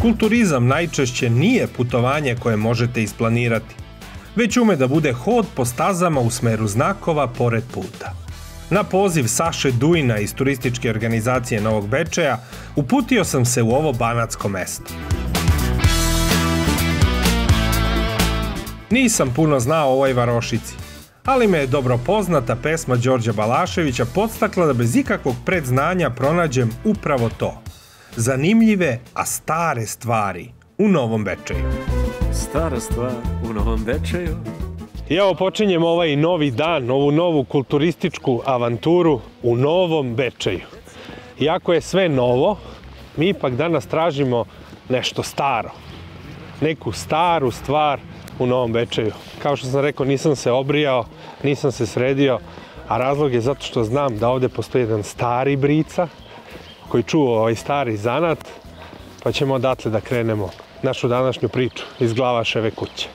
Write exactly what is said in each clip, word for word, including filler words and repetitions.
Kulturizam najčešće nije putovanje koje možete isplanirati, već ume da bude hod po stazama u smeru znakova pored puta. Na poziv Saše Dujna iz turističke organizacije Novog Bečeja uputio sam se u ovo banatsko mesto. Nisam puno znao o ovoj varošici, ali me je dobro poznata pesma Đorđa Balaševića podstakla da bez ikakvog predznanja pronađem upravo to. Zanimljive, a stare stvari u Novom Bečeju. Stara stvar u Novom Bečeju. I evo počinjem ovaj novi dan, ovu novu kulturističku avanturu u Novom Bečeju. Iako je sve novo, mi ipak danas tražimo nešto staro. Neku staru stvar u Novom Bečeju. Kao što sam rekao, nisam se obrijao, nisam se sredio, a razlog je zato što znam da ovde postoji jedan stari brica koji čuva ovaj stari zanat, pa ćemo odatle da krenemo našu današnju priču iz Glavaševe kuće.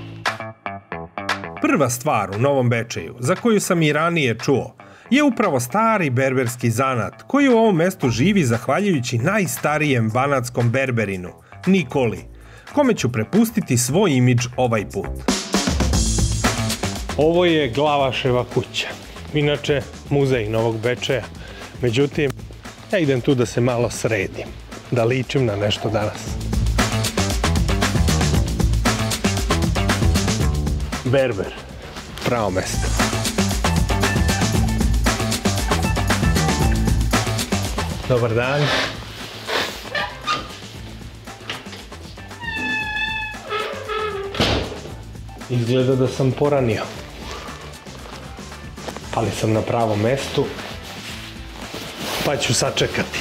Prva stvar u Novom Bečeju, za koju sam i ranije čuo, je upravo stari berberski zanat koji u ovom mestu živi zahvaljujući najstarijem banatskom berberinu, Nikoli, kome ću prepustiti svoj imidž ovaj put. Ovo je Glavaševa kuća, inače muzej Novog Bečeja. Međutim, ja idem tu da se malo sredim, da ličim na nešto danas. Berber, pravo mesto. Dobar dan. Izgleda da sam poranio, ali sam na pravom mestu, pa ću sačekati.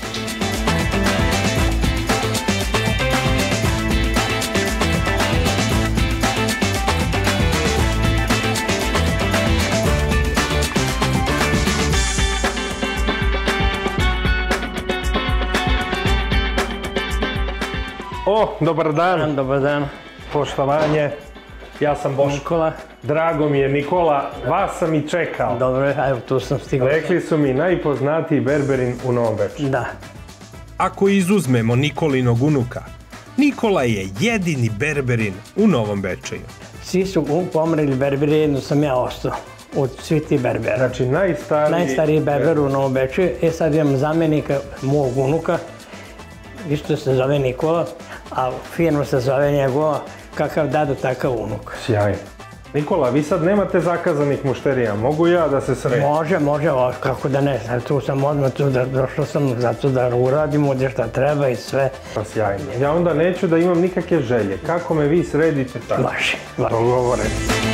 O, dobar dan. Dobar dan. Poštovanje. Ja sam Boško. Nikola. Drago mi je, Nikola, vas sam i čekao. Dobro, evo tu sam stigao. Rekli su mi najpoznatiji berberin u Novom Bečeju. Da. Ako izuzmemo Nikolinog unuka, Nikola je jedini berberin u Novom Bečeju. Svi su pomreli berberi, jedno sam ja ostao od svih tih berbera. Znači najstariji... Najstariji berber u Novom Bečeju. E sad imam zamjenika mog unuka, isto se zove Nikola, a firma se zove njegova, kakav dado, takav unuk. Sjajno. Nikola, vi sad nemate zakazanih mušterija, mogu ja da se sredim? Može, može, kako da ne, tu sam odmah tu, došao sam zato da uradim ovdje šta treba i sve. Pa sjajno. Ja onda neću da imam nikakve želje. Kako me vi sredite tako? Vaši, vaši. Dogovore.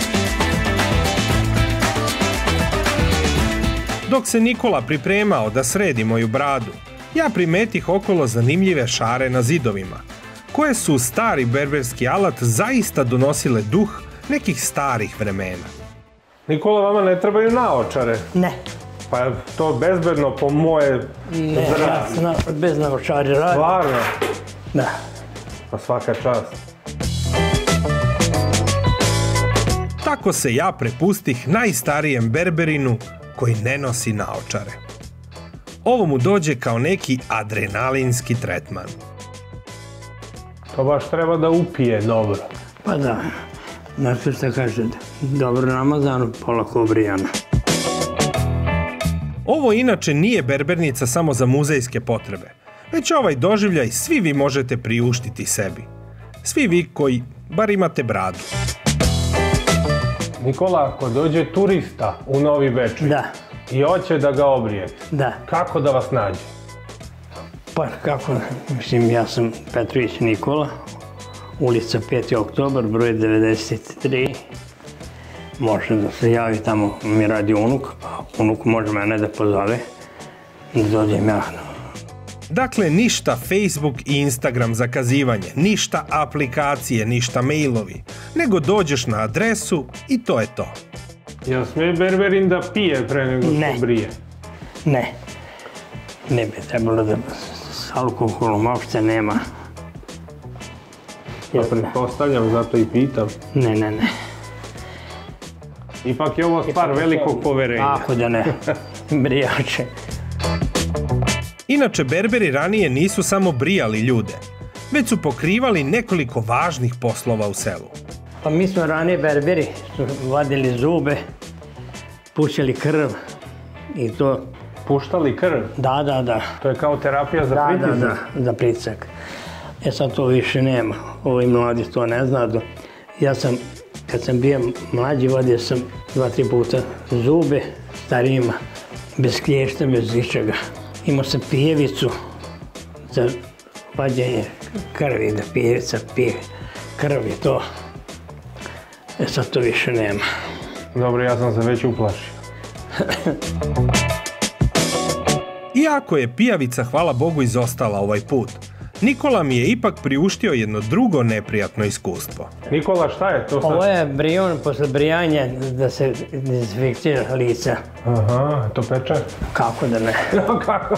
Dok se Nikola pripremao da sredi moju bradu, ja primetih okolo zanimljive šare na zidovima, koje su stari berberski alat zaista donosile duh nekih starih vremena. Nikola, vama ne trebaju naočare? Ne. Pa je to bezbedno po moje zdravlje? Ne, ja bez naočari radim. Stvarno? Da. Pa svaka čast. Tako se ja prepustih najstarijem berberinu koji ne nosi naočare. Ovo mu dođe kao neki adrenalinski tretman. To baš treba da upije dobro. Pa da, znači što kaže, dobro namazano, polako obrijano. Ovo inače nije berbernica samo za muzejske potrebe, već ovaj doživljaj svi vi možete priuštiti sebi. Svi vi koji bar imate bradu. Nikola, ako dođe turista u Novi Bečej i hoće da ga obrije, kako da vas nađe? Pa kako, mislim, ja sam Petrović Nikola, ulica peti oktobar, broj devedeset tri. Može da se javi, tamo mi radi unuk, a unuk može mene da pozove, da dođem ja. Dakle, ništa Facebook i Instagram zakazivanje, ništa aplikacije, ništa mailovi, nego dođeš na adresu i to je to. Jel smije berberin da pije pre nego što brije? Ne. Ne bi trebalo da s alkoholom uopšte nema. Pa pretpostavljam, zato i pitam. Ne, ne, ne. Ipak je ovo stvar velikog poverenja. Ako da ne, brijače. Inače, berberi ranije nisu samo brijali ljude, već su pokrivali nekoliko važnih poslova u selu. Pa mi smo ranije berberi, su vadili zube, pušili krv i to... Puštali krv? Da, da, da. To je kao terapija za pritisak? Da, da, da, za pritisak. E sad to više nema, ovi mladi to ne zna. Ja sam, kad sam bio mlađi, vadio sam dva, tri puta zube starijima, bez klješta, bez ničega. Imao sam pijevicu za vađenje krvi, da pijevica pije krv i to. E sad to više nema. Dobro, ja sam se već uplašio. Iako je pijavica, hvala Bogu, izostala ovaj put, Nikola mi je ipak priuštio jedno drugo neprijatno iskustvo. Nikola, šta je to sad? Ovo je brion posle brijanja da se dezinfikcira lica. Aha, to peče? Kako da ne? Kako?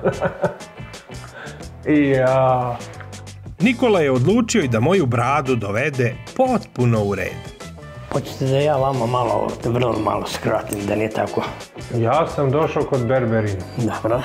Ja. Nikola je odlučio i da moju bradu dovede potpuno u red. Hoćete da ja vama malo, vrlo malo skratim, da nije tako? Ja sam došao kod berberina. Dobro.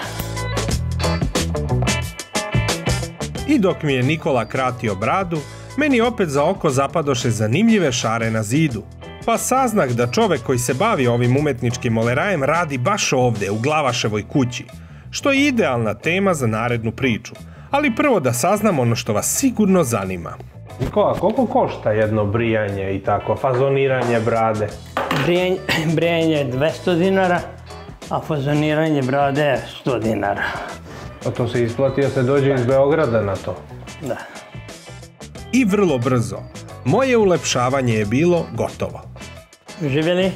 I dok mi je Nikola kratio bradu, meni opet za oko zapadoše zanimljive šare na zidu. Pa saznak da čovek koji se bavi ovim umetničkim molerajem radi baš ovde, u Glavaševoj kući, što je idealna tema za narednu priču. Ali prvo da saznam ono što vas sigurno zanima. Nikola, koliko košta jedno brijanje i tako, fazoniranje brade? Brijanje, brijanje je dvesta dinara, a fazoniranje brade je sto dinara. A to se isplati da se dođe iz Beograda na to? Da. I vrlo brzo. Moje ulepšavanje je bilo gotovo. Živjeli?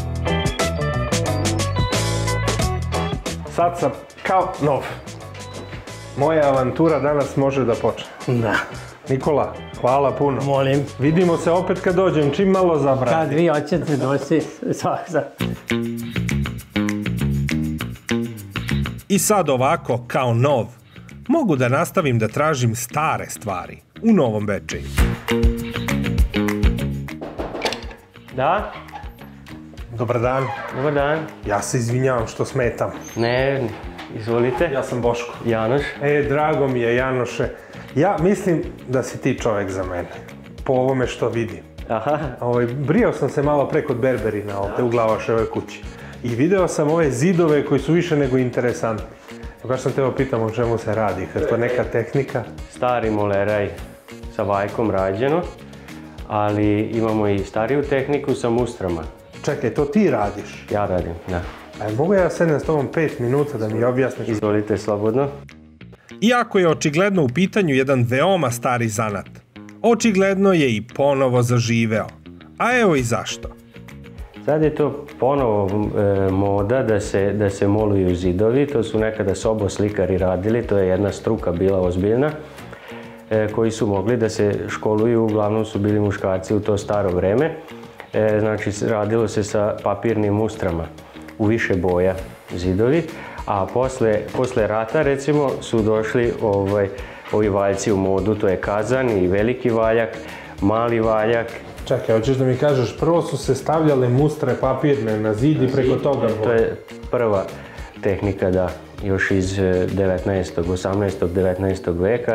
Sad sam kao nov. Moja avantura danas može da počne. Da. Nikola, hvala puno. Molim. Vidimo se opet kad dođem, čim malo zabrati. Kad vi hoćete doći, svakako. I sad ovako, kao nov, mogu da nastavim da tražim stare stvari u Novom Bečeju. Da? Dobar dan. Dobar dan. Ja se izvinjavam što smetam. Ne, izvolite. Ja sam Boško. Janoš. E, drago mi je, Janoše. Ja mislim da si ti čovek za mene, po ovome što vidim. Aha. Ovaj, brijao sam se malo pre kod berberina ovde u Glavaševoj kući. I video sam ove zidove koji su više nego interesantni. Baš sam teo pitam o čemu se radi, je to neka tehnika? Stari moleraj sa vajkom rađeno, ali imamo i stariju tehniku sa mustrama. Čekaj, to ti radiš? Ja radim, da. A mogu ja sednem s tobom pet minuta da mi objasniš? Izvolite, slobodno. Iako je očigledno u pitanju jedan veoma stari zanat, očigledno je i ponovo zaživeo. A evo i zašto. Sad je to ponovo e, moda da se, da se moluju zidovi, to su nekada soboslikari radili, to je jedna struka bila ozbiljna, e, koji su mogli da se školuju, uglavnom su bili muškarci u to staro vreme. E, znači, radilo se sa papirnim mustrama u više boja zidovi, a posle, posle rata, recimo, su došli ovaj, ovi valjci u modu, to je kazan i veliki valjak, mali valjak. Čekaj, hoćeš da mi kažeš, prvo su se stavljale mustre papirne na zid i preko toga... To je prva tehnika, da, još iz devetnaestog, osamnaestog, devetnaestog veka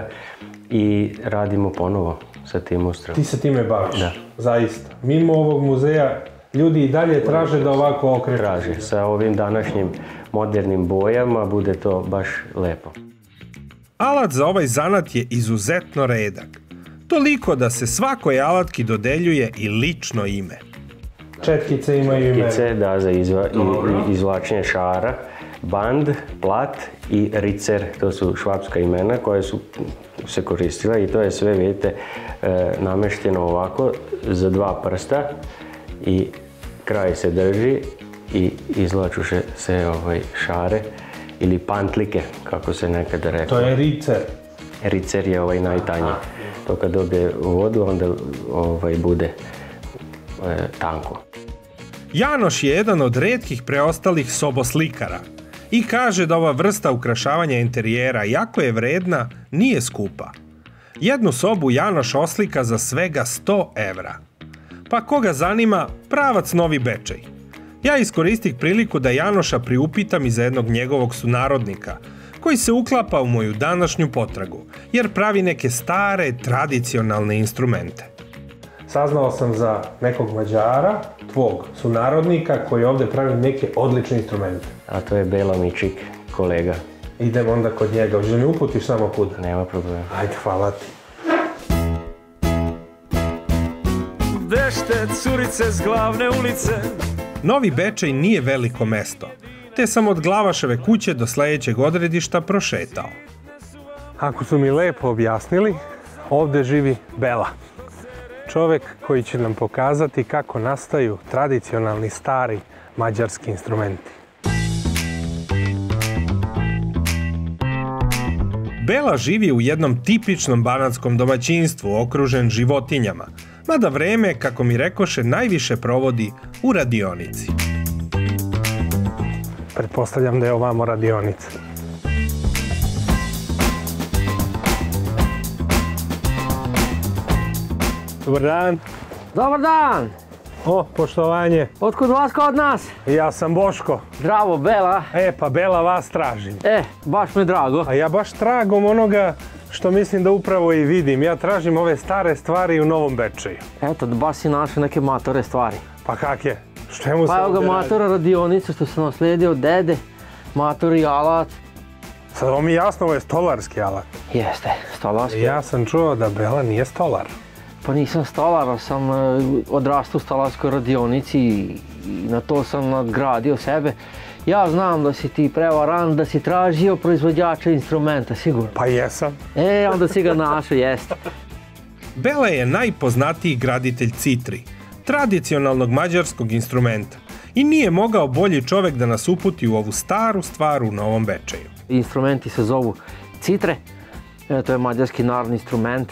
i radimo ponovo sa tim mustrama. Ti se time baviš? Da. Zaista. Mimo ovog muzeja ljudi i dalje traže da ovako okreću? Traže. Sa ovim današnjim modernim bojama bude to baš lepo. Alat za ovaj zanat je izuzetno redak. Toliko da se svakoj alatki dodeljuje i lično ime. Četkice imaju ime. Četkice, da, za izva, i, izvlačenje šara, band, plat i ricer, to su švapska imena koje su se koristila i to je sve, vidite, e, namešteno ovako za dva prsta i kraj se drži i izvlaču se, se ovaj, šare ili pantlike, kako se nekada rekao. To je ricer. Ricer je ovaj najtanji. To kad dobije vodu, onda ovaj, bude e, tanko. Janoš je jedan od retkih preostalih soboslikara i kaže da ova vrsta ukrašavanja interijera, jako je vredna, nije skupa. Jednu sobu Janoš oslika za svega sto evra. Pa koga zanima, pravac Novi Bečej. Ja iskoristih priliku da Janoša priupitam i za jednog njegovog sunarodnika, koji se uklapa u moju današnju potragu, jer pravi neke stare, tradicionalne instrumente. Saznao sam za nekog Mađara, tvog sunarodnika, koji ovde pravi neke odlične instrumente. A to je Bela Mičik, kolega. Idem onda kod njega, hoćeš da mi uputiš samo kuda? Nema problema. Ajde, hvala ti. Vešte curice s glavne ulice. Novi Bečej nije veliko mesto, te sam od Glavaševe kuće do sledećeg odredišta prošetao. Ako su mi lepo objasnili, ovde živi Bela. Čovek koji će nam pokazati kako nastaju tradicionalni stari mađarski instrumenti. Bela živi u jednom tipičnom banatskom domaćinstvu okružen životinjama, mada vreme, kako mi rekoše, najviše provodi u radionici. Pretpostavljam da je ovamo radionica. Dobar dan. Dobar dan! O, poštovanje. Otkud vas kod nas? Ja sam Boško. Zdravo, Bela. E, pa Bela vas tražim. E, baš mi je drago. A ja baš tragom onoga što mislim da upravo i vidim. Ja tražim ove stare stvari u Novom Bečeju. Eto, baš si našao neke matore stvari. Pa kak je? Čemu se Pa evo ga ovde radi? matora radionicu što sam nasledio od dede. Mator i alat. Sad ovo mi je jasno, ovo je stolarski alat. Jeste, stolarski. Ja sam čuo da Bela nije stolar. Pa nisam stolar, ali sam e, odrastao u stolarskoj radionici i, i na to sam nadgradio sebe. Ja znam da si ti prevaran, da si tražio proizvođača instrumenta, sigurno. Pa jesam. E, onda si ga našao, jeste. Bela je najpoznatiji graditelj citri, tradicionalnog mađarskog instrumenta, i nije mogao bolji čovek da nas uputi u ovu staru stvar u Novom Bečeju. Instrumenti se zovu citre, e, to je mađarski narodni instrument.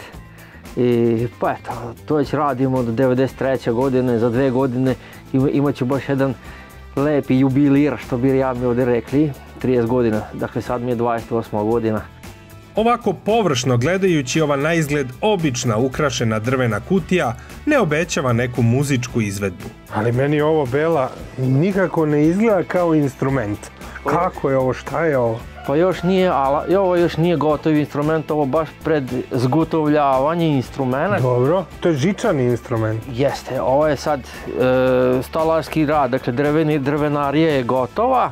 I pa eto, to već radimo od devedeset treće godine, za dve godine ima, imat ću baš jedan lepi jubilir, što bi ja mi ovdje rekli, trideset godina, dakle sad mi je dvadeset osma godina. Ovako površno gledajući, ova na izgled obična ukrašena drvena kutija ne obećava neku muzičku izvedbu. Ali meni ovo, Bela, nikako ne izgleda kao instrument. Kako je ovo, šta je ovo? Pa još nije, ali ovo još nije gotovi instrument, ovo baš pred zgotovljavanje instrumenta. Dobro, to je žičani instrument. Jeste, ovo je sad e, stolarski rad, dakle drveni, drvenarija je gotova.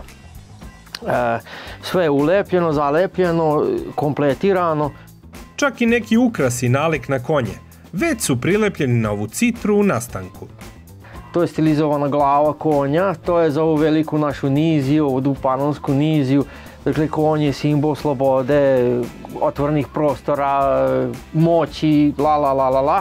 E, sve je ulepljeno, zalepljeno, kompletirano. Čak i neki ukrasi nalik na konje već su prilepljeni na ovu citru u nastanku. To je stilizovana glava konja, to je za ovu veliku našu niziju, ovu panonsku niziju. Dakle, konj je simbol slobode, otvorenih prostora, moći, la la la la la.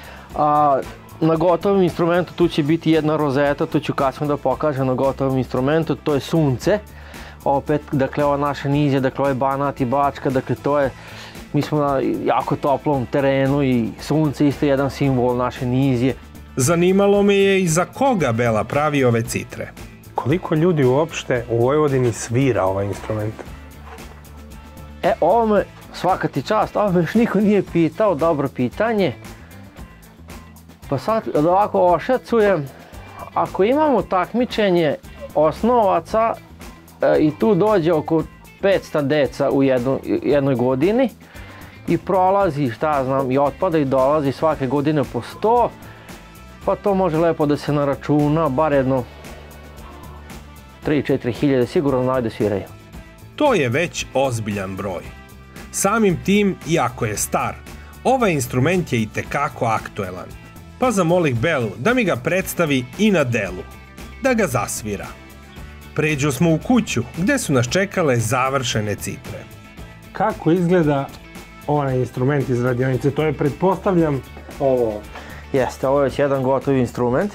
A na gotovom instrumentu tu će biti jedna rozeta, to ću kasnije da pokažem na gotovom instrumentu, to je sunce. Opet, dakle, ova naša nizija, dakle, ovo je Banat i Bačka, dakle, to je, mi smo na jako toplom terenu i sunce isto je jedan simbol naše nizije. Zanimalo me je i za koga Bela pravi ove citre. Koliko ljudi uopšte u Vojvodini svira ovaj instrument? E, ovo me, svaka ti čast, ovo me još niko nije pitao, dobro pitanje. Pa sad da ovako ošacujem, ako imamo takmičenje osnovaca e, i tu dođe oko petsto deca u jedno, jednoj godini i prolazi, šta znam, i otpada i dolazi svake godine po sto, pa to može lepo da se naračuna, bar jedno tri do četiri hiljade, sigurno znaju da sviraju. To je već ozbiljan broj. Samim tim, iako je star, ovaj instrument je i tekako aktuelan. Pa zamolih Belu da mi ga predstavi i na delu, da ga zasvira. Pređo smo u kuću, gde su nas čekale završene citre. Kako izgleda ovaj instrument iz radionice? To je, pretpostavljam, ovo. Jeste, ovo je već jedan gotovi instrument.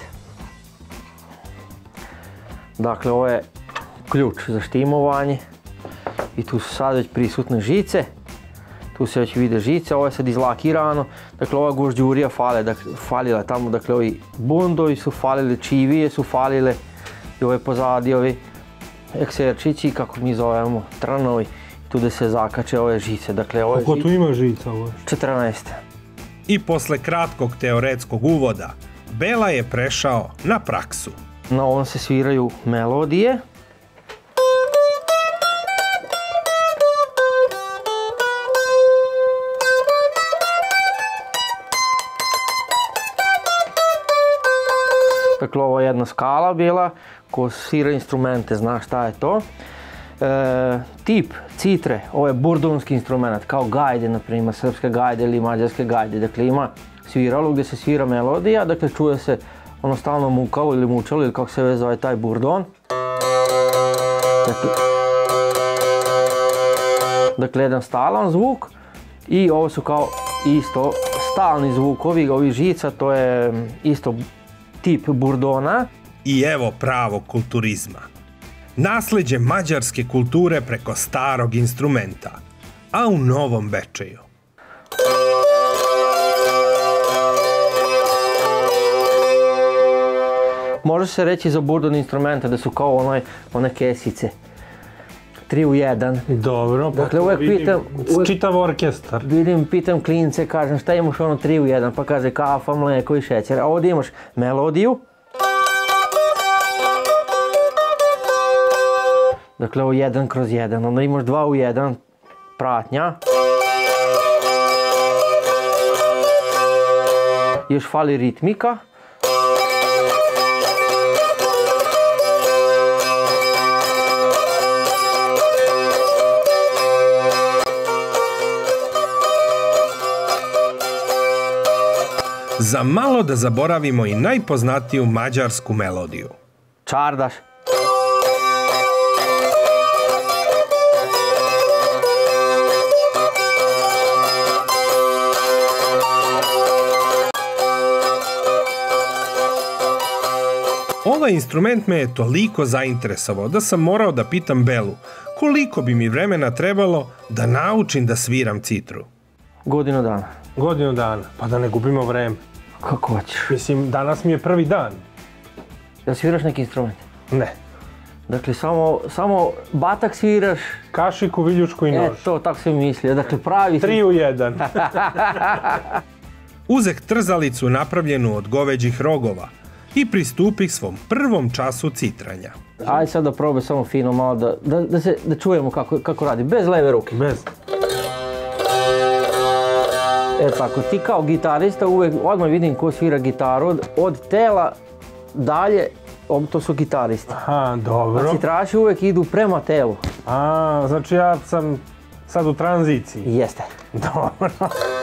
Dakle, ovo je ključ za štimovanje i tu su sad već prisutne žice. Tu se već vide žice, ovo je sad izlakirano. Dakle, ova gožđurija fale, dakle, falila tamo, dakle, ovi bundovi su falili, čivije su falile i ove pozadi, ovi ekserčići, kako mi zovemo, trnovi, tu da se zakače ove žice. Dakle, ovo je Koliko tu ima žica ovo? četrnaest. I posle kratkog teoretskog uvoda, Bela je prešao na praksu. Na ovom se sviraju melodije. Dakle, ovo je jedna skala bila ko svira instrumente, zna šta je to. E, tip citre, ovo je burdonski instrument, kao gajde, na primjer, srpske gajde ili mađarske gajde. Dakle, ima sviralo gdje se svira melodija, dakle, čuje se ono stalno mukalo ili mučalo ili kako se već zove taj burdon. Dakle, dakle, jedan stalan zvuk i ovo su kao isto stalni zvukovi, ovih žica, to je isto tip burdona. I evo pravog kulturizma. Nasleđe mađarske kulture preko starog instrumenta, a u Novom Bečeju. Može se reći za burdon instrumenta da su kao onaj, one kesice. Tri u jedan. Dobro, pa dakle, to uvek vidim pitam, uvek, čitav orkestar. Vidim, pitam klince, kažem šta imaš ono tri u jedan, pa kaže kafa, mleko i šećer. A ovdje imaš melodiju. Dakle, ovo jedan kroz jedan, onda imaš dva u jedan, pratnja. Još fali ritmika. Za malo da zaboravimo i najpoznatiju mađarsku melodiju. Čardaš. Ovaj instrument me je toliko zainteresovao da sam morao da pitam Belu koliko bi mi vremena trebalo da naučim da sviram citru. Godinu dana. Godinu dana, pa da ne gubimo vreme. Kako hoćeš? Mislim, danas mi je prvi dan. Jel sviraš neki instrument? Ne. Dakle, samo, samo batak sviraš. Kašiku, viljušku i nož. E, to, tako sam mislio. Dakle, pravi si... Tri u jedan. Uzeh trzalicu napravljenu od goveđih rogova i pristupih svom prvom času citranja. Ajde sad da probaj samo fino malo da, da, da, se, da čujemo kako, kako radi. Bez leve ruke. Bez. E tako, ti kao gitarista uvek odmah vidim ko svira gitaru, od, od tela dalje, to su gitaristi. Aha, dobro. A citraši uvek idu prema telu. A, znači ja sam sad u tranziciji. Jeste. Dobro.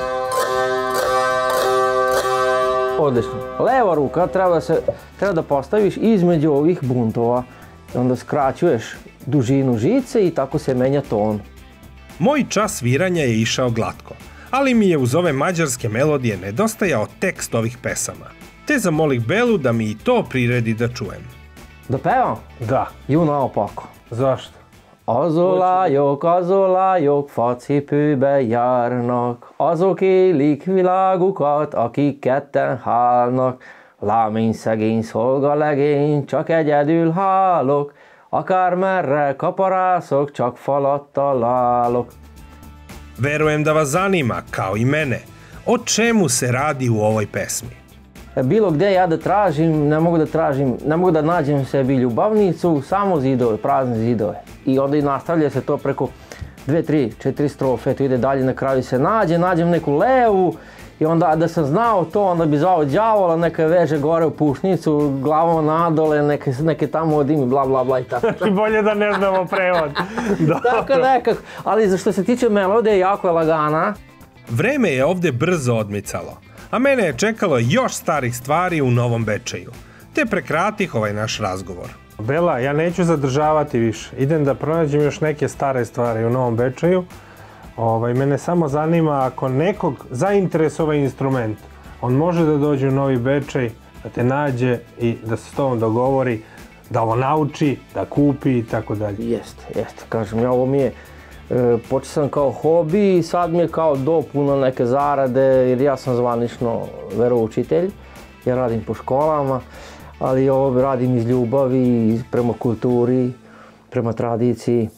Odlično. Leva ruka treba, se, treba da postaviš između ovih buntova. Onda skraćuješ dužinu žice i tako se menja ton. Moj čas sviranja je išao glatko, ali mi je uz ove mađarske melodije nedostajao tekst ovih pesama. Te zamolih Belu da mi i to priredi da čujem. Da pevam? Da. Ju naopako. Zašto? Azolajok, azolajok, facipőbe járnak, azok élik világukat, akik ketten hálnak. Lámény szegény szolgalegény, csak egyedül hálok, akármerre kaparászok, csak falat találok. Verujem da vas zanima, kao i mene, o čemu se radi u ovoj pesmi. Bilo gdje ja da tražim, ne mogu da tražim, ne mogu da nađem sebi ljubavnicu, samo zidove, prazne zidove. I onda i nastavlja se to preko dve, tri, četiri strofe, to ide dalje, na kraju se nađe, nađem neku levu i onda da sam znao to, onda bi zvao đavola, neka veže gore u pušnicu, glavom nadole, neke, neke tamo odimi, bla bla bla i tako. Bolje da ne znamo prevod. Tako nekako, ali što se tiče melodije, jako je lagana. Vreme je ovdje brzo odmicalo, a mene je čekalo još starih stvari u Novom Bečeju, te prekratih ovaj naš razgovor. Bela, ja neću zadržavati više, idem da pronađem još neke stare stvari u Novom Bečeju. Ovaj, mene samo zanima ako nekog zainteresuje ovaj instrument, on može da dođe u Novi Bečej, da te nađe i da se s tobom dogovori, da ovo nauči, da kupi i tako dalje. Jeste, jeste, kažem ja, ovo mi je, e, počeo sam kao hobi i sad mi je kao dopuno neke zarade, jer ja sam zvanično veroučitelj, ja radim po školama, ali ovo radim iz ljubavi, prema kulturi, prema tradiciji.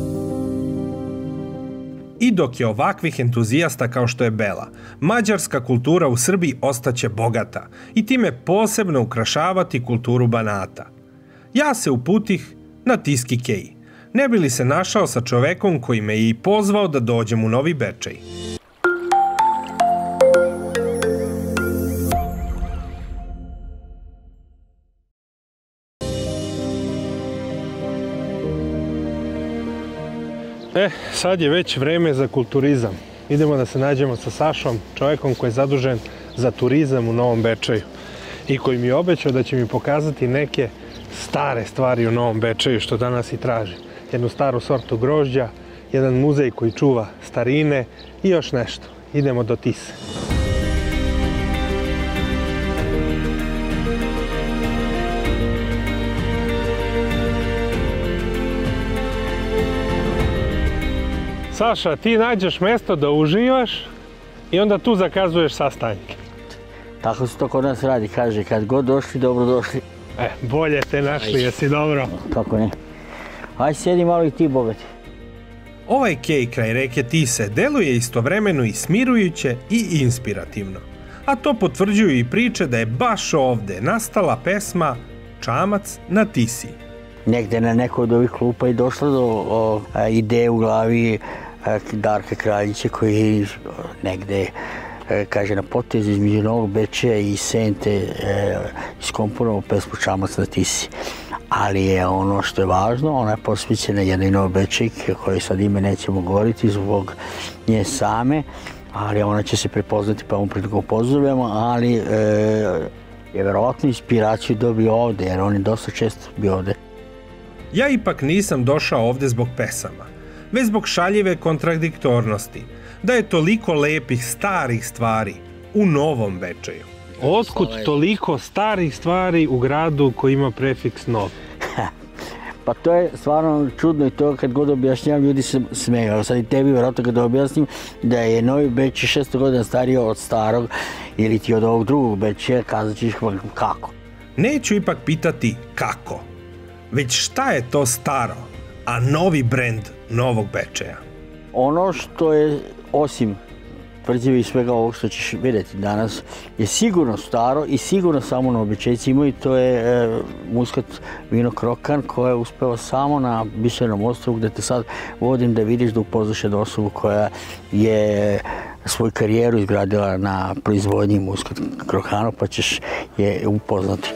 I dok je ovakvih entuzijasta kao što je Bela, mađarska kultura u Srbiji ostaće bogata i time posebno ukrašavati kulturu Banata. Ja se uputih na Tiski Kej, ne bi li se našao sa čovekom koji me je i pozvao da dođem u Novi Bečej. E, sad je već vreme za kulturizam. Idemo da se nađemo sa Sašom, čovjekom koji je zadužen za turizam u Novom Bečeju i koji mi je obećao da će mi pokazati neke stare stvari u Novom Bečeju, što danas i traži. Jednu staru sortu grožđa, jedan muzej koji čuva starine i još nešto. Idemo do Tise. Saša, ti nađeš mjesto da uživaš i onda tu zakazuješ sastanke. Tako se to kod nas radi, kaže, kad god došli, dobro došli. E, bolje te našli, jesi dobro? Kako ne. Aj, sjedi malo i ti, bogati. Ovaj kej kraj reke Tise deluje istovremeno i smirujuće i inspirativno. A to potvrđuju i priče da je baš ovde nastala pesma Čamac na Tisi. Negde na nekoj od ovih klupa je došla do o, a, ideje u glavi a, Darka Kraljića koji negde a, kaže na potezu između Novog Bečeja i Sente e, iskomponovao pesmu Čamac na Tisi. Ali je ono što je važno, ona je posvećena jednoj Novobečejki koje sad ime nećemo govoriti zbog nje same, ali ona će se prepoznati pa ovom prilikom pozdravljamo, ali e, je verovatno inspiraciju dobio ovde jer on je dosta često bio ovde. Ja ipak nisam došao ovde zbog pesama, već zbog šaljive kontradiktornosti, da je toliko lepih starih stvari u Novom Bečeju. Otkud toliko starih stvari u gradu koji ima prefiks nov? Pa to je stvarno čudno i to kad god objašnjavam ljudi se smeju. Sad i tebi vjerojatno kada objasnim da je Novi Bečej šesto godina stario od starog ili ti od ovog drugog Bečeja, kazat ćeš kako. Neću ipak pitati kako, već šta je to staro, a novi brend Novog Bečeja? Ono što je, osim tvrđave i svega ovog što ćeš vidjeti danas, je sigurno staro i sigurno samo Novobečejci imaju, to je e, muskat vino Krokan koje je uspeo samo na Bisernom ostrvu gdje te sad vodim da vidiš da upoznaš jednu osobu koja je svoju karijeru izgradila na proizvodnji muskat Krokanu pa ćeš je upoznati.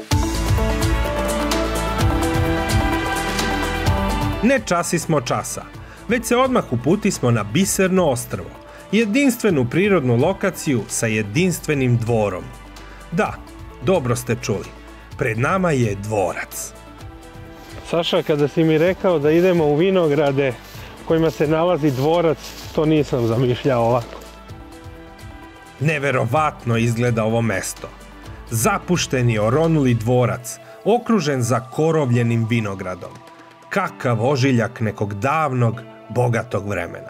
Ne časi smo časa, već se odmah uputismo na Biserno ostrvo, jedinstvenu prirodnu lokaciju sa jedinstvenim dvorom. Da, dobro ste čuli, pred nama je dvorac. Saša, kada si mi rekao da idemo u vinograde kojima se nalazi dvorac, to nisam zamišljao ovako. Neverovatno izgleda ovo mesto. Zapušteni oronuli dvorac, okružen zakorovljenim vinogradom. Kakav ožiljak nekog davnog, bogatog vremena.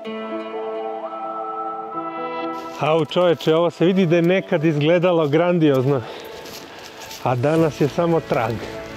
Au čoveče, ovo se vidi da je nekad izgledalo grandiozno, a danas je samo trag.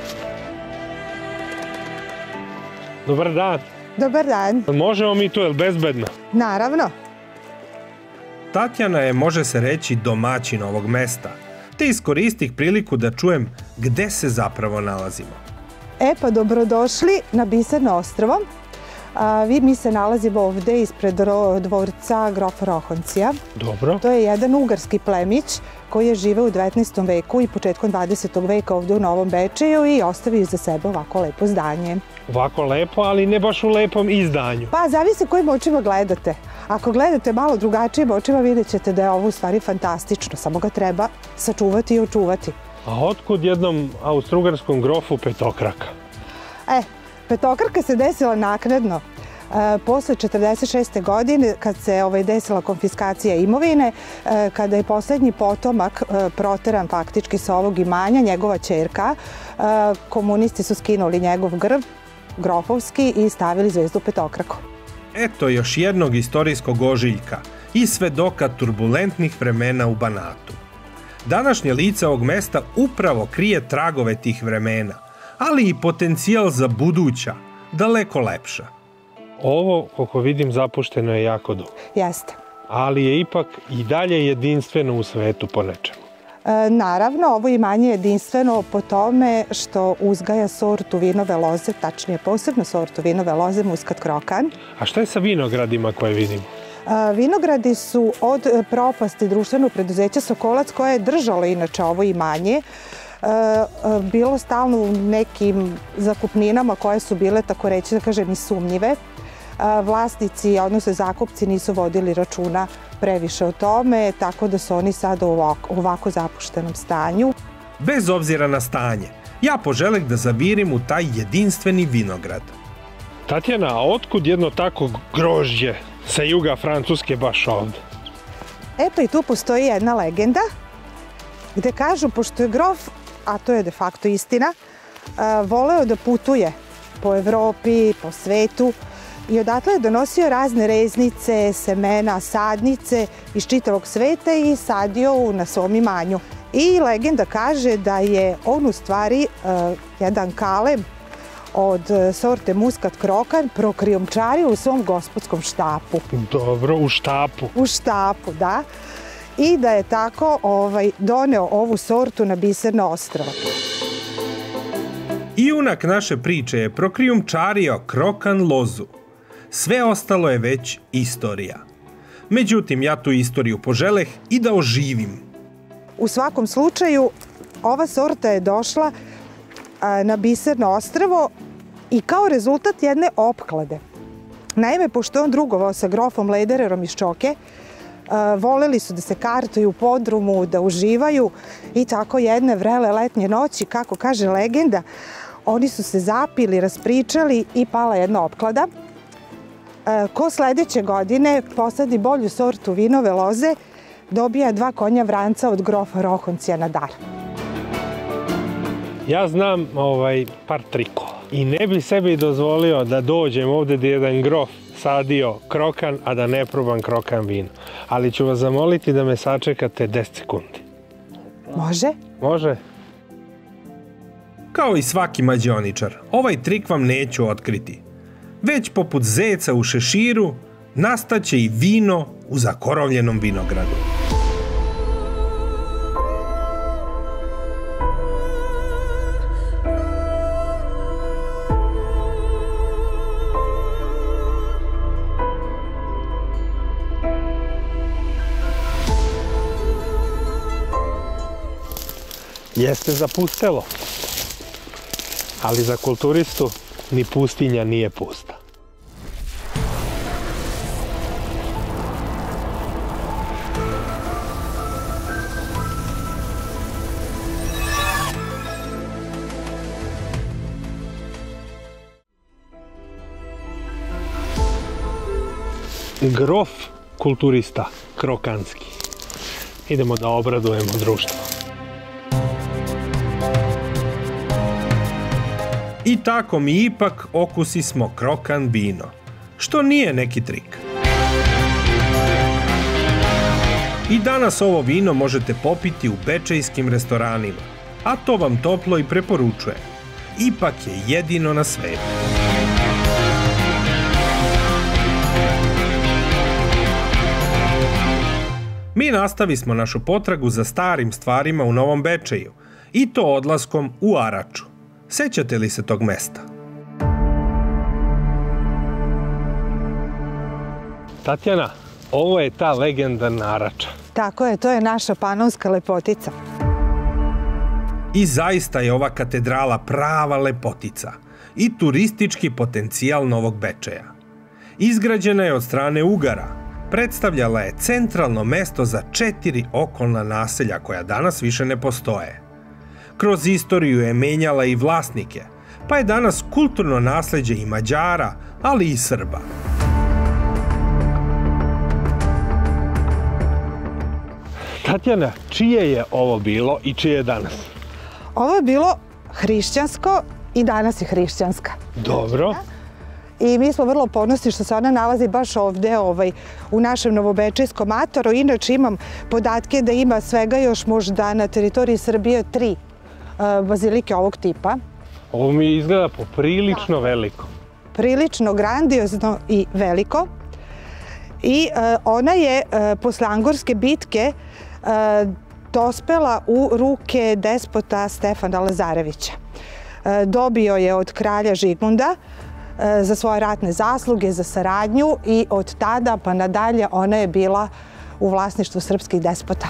Dobar dan. Dobar dan. Možemo mi tu, je li bezbedno? Naravno. Tatjana je, može se reći, domaćin ovog mesta, te iskoristih priliku da čujem gde se zapravo nalazimo. E pa dobrodošli na Biserno ostrvo. A, vi, mi se nalazimo ovde ispred ro, dvorca grofa Rohoncija. Dobro. To je jedan ugarski plemić koji je živeo u devetnaestom veku i početkom dvadesetog veka ovde u Novom Bečeju i ostavio iza sebe ovako lepo zdanje. Ovako lepo, ali ne baš u lepom izdanju. Pa zavisi kojim očima gledate. Ako gledate malo drugačijim očima vidjet ćete da je ovo u stvari fantastično, samo ga treba sačuvati i očuvati. A otkud jednom austrougarskom grofu petokraka? E, petokraka se desila naknadno. E, posle četrdeset šeste godine, kad se ovaj, desila konfiskacija imovine, e, kada je posljednji potomak e, proteran faktički sa ovog imanja, njegova ćerka, e, komunisti su skinuli njegov grb, grofovski, i stavili zvezdu petokraku. Eto još jednog istorijskog ožiljka i svedoka turbulentnih vremena u Banatu. Današnje lice ovog mesta upravo krije tragove tih vremena, ali i potencijal za buduća, daleko lepša. Ovo, koliko vidim, zapušteno je jako dugo. Jeste. Ali je ipak i dalje jedinstveno u svetu po nečemu. E, naravno, ovo imanje je jedinstveno po tome što uzgaja sortu vinove loze, tačnije posebno sortu vinove loze Muscat Krokan. A šta je sa vinogradima koje vidimo? E, vinogradi su od propasti društvenog preduzeća Sokolac, koje je držalo inače ovo imanje, e, bilo stalno u nekim zakupninama koje su bile, tako reći da kažem, i sumnjive. vlasnici, odnosno zakupci, nisu vodili računa previše o tome, tako da su oni sada u ovako, u ovako zapuštenom stanju. Bez obzira na stanje, ja poželek da zavirim u taj jedinstveni vinograd. Tatjana, a otkud jedno tako grožđe sa juga Francuske baš ovde? E pa i tu postoji jedna legenda gde kažu, pošto je grof, a to je de facto istina, voleo da putuje po Evropi, po svetu i odatle je donosio razne reznice, semena, sadnice iz čitavog sveta i sadio na svom imanju. I legenda kaže da je on u stvari jedan kalem od sorte Muscat Krokan prokrijumčario u svom gospodskom štapu. Dobro, u štapu. U štapu, da. I da je tako ovaj, doneo ovu sortu na Biserno ostrvo. I junak naše priče je prokrijumčario Krokan lozu. Sve ostalo je već istorija. Međutim, ja tu istoriju poželeh i da oživim. U svakom slučaju, ova sorta je došla na Biserno ostrvo i kao rezultat jedne opklade. Naime, pošto je on drugovao sa grofom Ledererom iz Čoke, voleli su da se kartaju u podrumu, da uživaju i tako jedne vrele letnje noći, kako kaže legenda, oni su se zapili, raspričali i pala jedna opklada. Ko sledeće godine posadi bolju sortu vinove loze, dobija dva konja vranca od grofa Rohoncija na dar. Ja znam ovaj, par trikova i ne bi sebi dozvolio da dođem ovde gdje jedan grof sadio krokan, a da ne probam krokan vino. Ali ću vas zamoliti da me sačekate deset sekundi. Može? Može. Kao i svaki mađioničar, ovaj trik vam neću otkriti. Već poput zeca u šeširu, nastaće i vino u zakorovljenom vinogradu. Jeste zapustelo, ali za kulturistu ni pustinja nije pusta. Grof kulturista krokanski. Idemo da obradujemo društvo. I tako mi ipak okusismo krokan vino, što nije neki trik. I danas ovo vino možete popiti u bečejskim restoranima, a to vam toplo i preporučuje. Ipak je jedino na svetu. Mi nastavismo našu potragu za starim stvarima u Novom Bečeju, i to odlaskom u Araču. Sećate li se tog mesta? Tatjana, ovo je ta legendarna Arača. Tako je, to je naša panonska lepotica. I zaista je ova katedrala prava lepotica i turistički potencijal Novog Bečeja. Izgrađena je od strane Ugara, predstavljala je centralno mesto za četiri okolna naselja koja danas više ne postoje. Kroz istoriju je menjala i vlasnike, pa je danas kulturno nasleđe i Mađara, ali i Srba. Tatjana, čije je ovo bilo i čije je danas? Ovo je bilo hrišćansko i danas je hrišćanska. Dobro. I mi smo vrlo ponosni što se ona nalazi baš ovde ovaj, u našem novobečejskom Ataru. Inače imam podatke da ima svega još možda na teritoriji Srbije tri bazilike ovog tipa. Ovo mi izgleda poprilično veliko. Prilično grandiozno i veliko. I ona je posle Angorske bitke dospela u ruke despota Stefana Lazarevića. Dobio je od kralja Žigmunda za svoje ratne zasluge, za saradnju i od tada pa nadalje ona je bila u vlasništvu srpskih despota.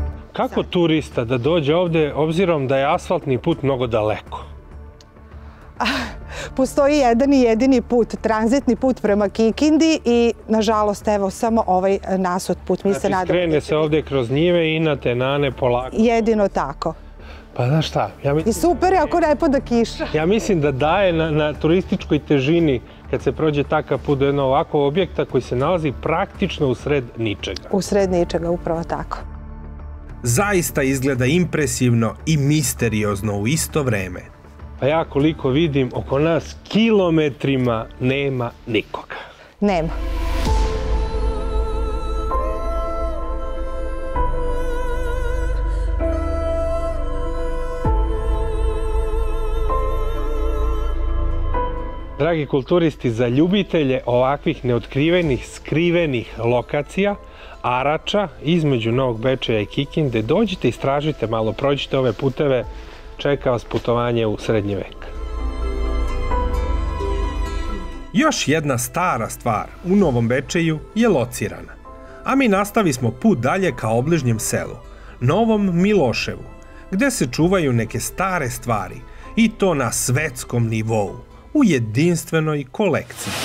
Kako turista da dođe ovde, obzirom da je asfaltni put mnogo daleko? Postoji jedan i jedini put, tranzitni put prema Kikindi i nažalost evo samo ovaj nasut put. Mi se Znači nadamo. skrene se ovdje kroz njive i na Tenane polako. Jedino tako. Pa znaš šta? Ja I mislim, super je ako ne pada kiša. ja mislim da daje na, na turističkoj težini kad se prođe takav put do jednog ovakvog objekta koji se nalazi praktično u sred ničega. U sred ničega, upravo tako. Zaista izgleda impresivno i misteriozno u isto vreme. Pa ja koliko vidim, oko nas kilometrima nema nikoga. Nema. Dragi kulturisti, za ljubitelje ovakvih neotkrivenih, skrivenih lokacija, Arača, između Novog Bečeja i Kikinde, dođite, istražite malo, prođite ove puteve, čeka vas putovanje u srednji vek. Još jedna stara stvar u Novom Bečeju je locirana, a mi nastavi smo put dalje ka obližnjem selu, Novom Miloševu, gde se čuvaju neke stare stvari i to na svetskom nivou, u jedinstvenoj kolekciji.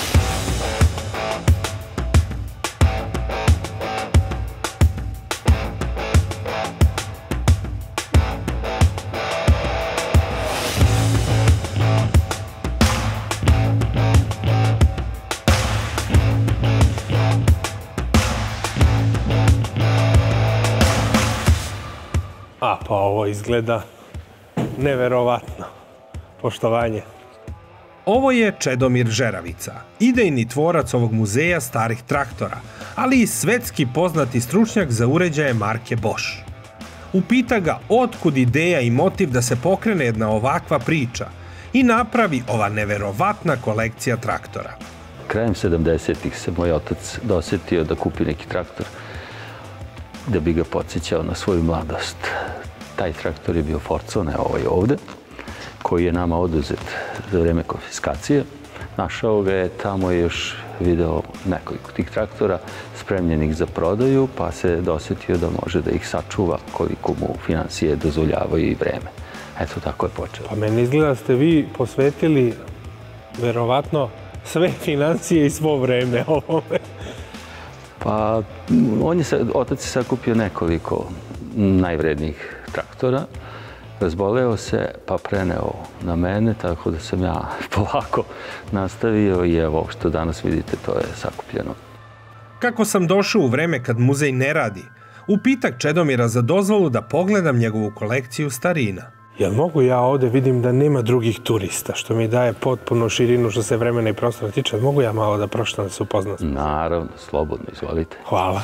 A pa ovo izgleda neverovatno. Poštovanje. Ovo je Čedomir Žeravica, idejni tvorac ovog muzeja starih traktora, ali i svetski poznati stručnjak za uređaje marke Bosch. Upita ga otkud ideja i motiv da se pokrene jedna ovakva priča i napravi ova neverovatna kolekcija traktora. Krajem sedamdesetih se moj otac dosetio da kupi neki traktor da bi ga podsjećao na svoju mladost. Taj traktor je bio Forcone, ovaj ovde, koji je nama oduzet za vreme konfiskacije. Našao ga je, tamo je još video nekoliko tih traktora spremljenih za prodaju, pa se dosetio da može da ih sačuva koliko mu finansije dozvoljavaju i vreme. Eto, tako je počelo. Pa meni izgleda da ste vi posvetili verovatno sve financije i svo vreme ovome. Pa, on je, otac je sakupio nekoliko najvrednijih traktora, razboleo se, pa preneo na mene, tako da sam ja polako nastavio i evo što danas vidite, to je sakupljeno. Kako sam došao u vreme kad muzej ne radi, upitak Čedomira za dozvolu da pogledam njegovu kolekciju starina. Jel mogu ja ovde vidim da nema drugih turista, što mi daje potpuno širinu što se vremena i prostora tiče? Mogu ja malo da proštam da se upoznam? Naravno, slobodno, izvolite. Hvala.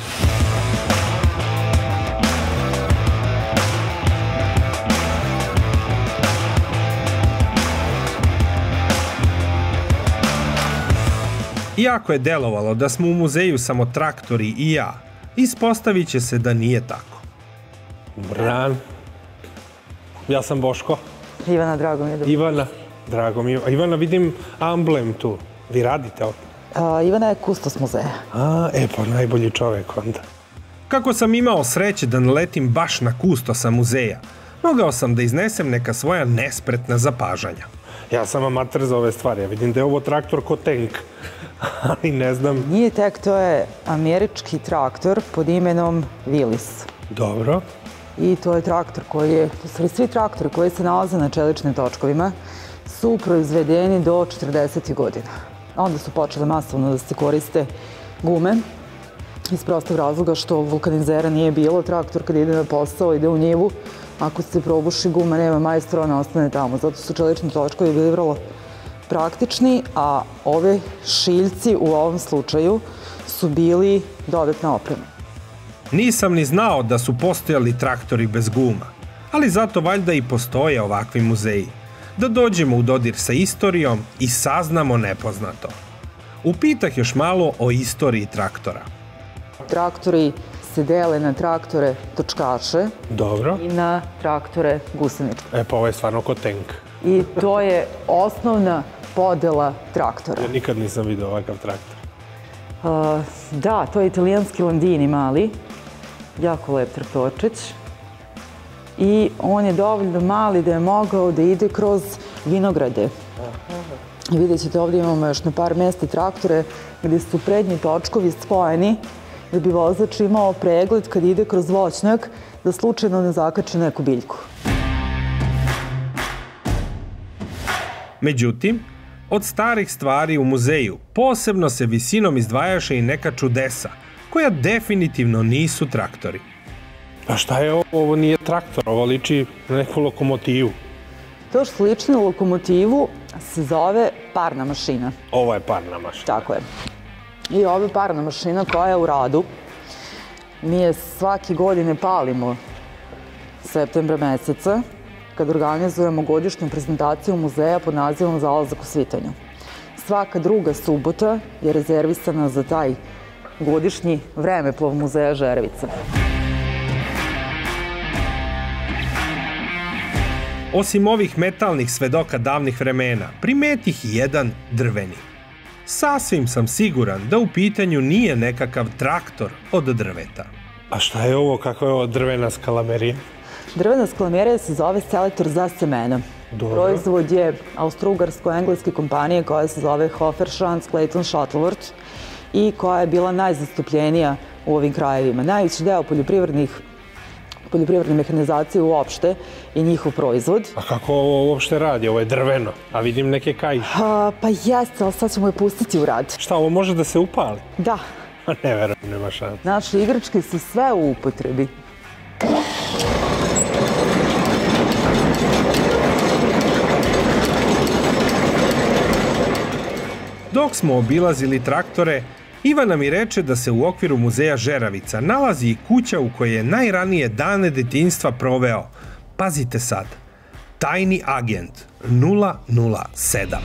Iako je delovalo da smo u muzeju samo traktori i ja, ispostavit će se da nije tako. Bran. Ja sam Boško. Ivana, drago mi je da... Ivana, drago mi je. Ivana, vidim amblem tu. Vi radite ovdje? A, Ivana je kustos muzeja. A, e pa najbolji čovek onda. Kako sam imao sreće da naletim baš na kustosa muzeja, mogao sam da iznesem neka svoja nespretna zapažanja. Ja sam amater za ove stvari. Ja vidim da je ovo traktor ko tank. Ali ne znam... Nije tek, to je američki traktor pod imenom Willis. Dobro. I to je traktor koji je, svi traktori koji se nalaze na čeličnim točkovima su proizvedeni do četrdesetih godina. Onda su počele masovno da se koriste gume iz prostog razloga što vulkanizera nije bilo. Traktor kad ide na posao, ide u njivu, ako se probuši guma, nema majstora, ona ostane tamo. Zato su čelični točkovi bili vrlo praktični, a ove šiljci u ovom slučaju su bili dodatna oprema. Nisam ni znao da su postojali traktori bez guma, ali zato valjda i postoje ovakvi muzeji. Da dođemo u dodir sa istorijom i saznamo nepoznato. Upitah još malo o istoriji traktora. Traktori se dele na traktore točkaše. Dobro. I na traktore guseničke. E pa ovo je stvarno ko tank. I to je osnovna podela traktora. Ja nikad nisam vidio ovakav traktor. Uh, da, to je italijanski Landini mali. Jako lep traktorčić. I on je dovoljno mali da je mogao da ide kroz vinograde. I vidjet ćete ovdje imamo još na par mesta traktore gdje su prednji točkovi spojeni da bi vozač imao pregled kad ide kroz voćnjak da slučajno ne zakači neku biljku. Međutim, od starih stvari u muzeju posebno se visinom izdvajaše i neka čudesa, koja definitivno nisu traktori. A šta je ovo? Ovo nije traktor, ovo liči na neku lokomotivu. To što liči na lokomotivu se zove parna mašina. Ovo je parna mašina. Tako je. I ovo je parna mašina koja je u radu. Mi je svake godine palimo septembra meseca kad organizujemo godišnju prezentaciju muzeja pod nazivom Zalazak u Svitanju. Svaka druga subota je rezervisana za taj godišnji vremeplov muzeja Žerevica. Osim ovih metalnih svedoka davnih vremena, primetih i jedan drveni. Sasvim sam siguran da u pitanju nije nekakav traktor od drveta. A šta je ovo? Kakva je ovo drvena skalamerija? Drvena skalamerija se zove selektor za semena. Dobro. Proizvod je austro-ugarsko-engleske kompanije koja se zove Hoferschanz Clayton Shuttleworth i koja je bila najzastupljenija u ovim krajevima. Najveći deo poljoprivrednih poljoprivredne mehanizacije uopšte je njihov proizvod. A kako ovo uopšte radi? Ovo je drveno, a vidim neke kaiše. A, pa jeste, ali sad ćemo je pustiti u rad. Šta, ovo može da se upali? Da. Ne verujem, nema šanse. Naše igračke su sve u upotrebi. Dok smo obilazili traktore, Ivana mi reče da se u okviru muzeja Žeravica nalazi i kuća u kojoj je najranije dane detinjstva proveo. Pazite sad, tajni agent nula nula sedam.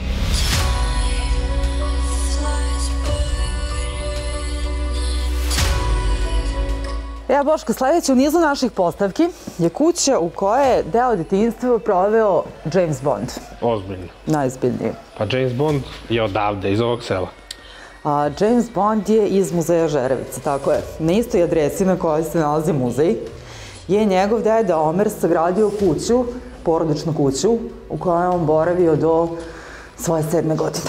Evo, Boško, sledeće u nizu naših postavki je kuća u kojoj je deo detinjstva proveo James Bond. Ozbiljno. Najozbiljnije. Pa James Bond je odavde, iz ovog sela. A James Bond je iz muzeja Žerevica, tako je. Na istoj adresi na kojoj se nalazi muzej je njegov deda Omer sagradio kuću, porodičnu kuću, u kojoj je on boravio do svoje sedme godine.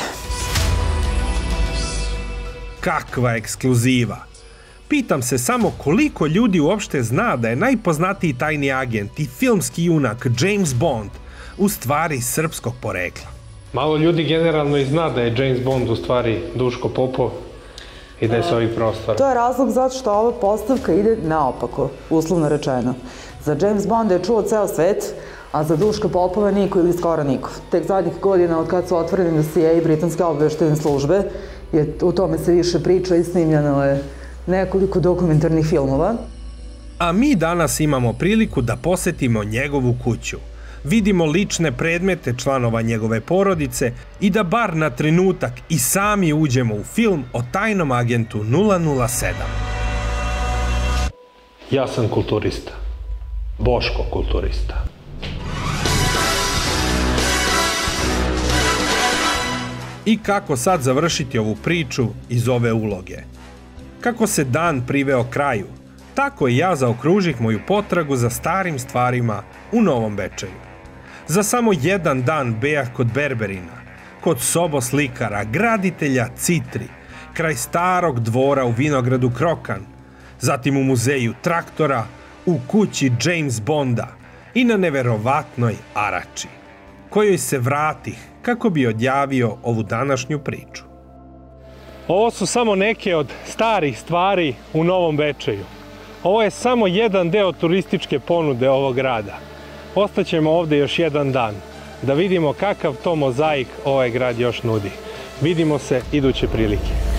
Kakva ekskluziva! Pitam se samo koliko ljudi uopšte zna da je najpoznatiji tajni agent i filmski junak James Bond u stvari srpskog porekla. Malo ljudi generalno i zna da je James Bond u stvari Duško Popov i da je s ovih prostora. To je razlog zato što ova postavka ide naopako, uslovno rečeno. Za James Bonda je čuo ceo svet, a za Duška Popova niko ili skoro niko. Tek zadnjih godina od kad su otvoreni dosije i britanske obaveštajne službe, je u tome se više priča i snimljeno je nekoliko dokumentarnih filmova. A mi danas imamo priliku da posetimo njegovu kuću. Vidimo lične predmete članova njegove porodice i da bar na trenutak i sami uđemo u film o tajnom agentu nula nula sedam. Ja sam kulturista. Boško kulturista. I kako sad završiti ovu priču iz ove uloge? Kako se dan priveo kraju, tako i ja zaokružih moju potragu za starim stvarima u Novom Bečeju. Za samo jedan dan bejah kod berberina, kod soboslikara, graditelja Citri, kraj starog dvora u vinogradu Krokan, zatim u muzeju traktora, u kući James Bonda i na neverovatnoj Arači, kojoj se vratih kako bi odjavio ovu današnju priču. Ovo su samo neke od starih stvari u Novom Bečeju. Ovo je samo jedan deo turističke ponude ovog grada. Ostaćemo ovde još jedan dan, da vidimo kakav to mozaik ovaj grad još nudi. Vidimo se iduće prilike.